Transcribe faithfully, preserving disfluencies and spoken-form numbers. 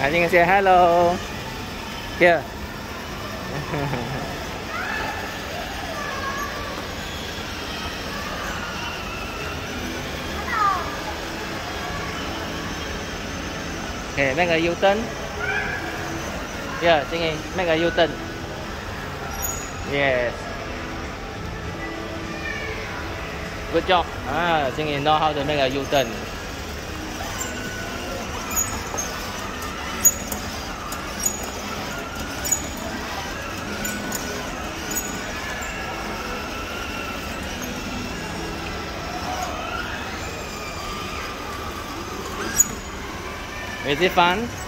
I think I say hello. Here. Okay, make a U-turn. Yeah, Jingy, make a U-turn. Yes. Good job. Ah, Jingy know how to make a U-turn. Is it fun?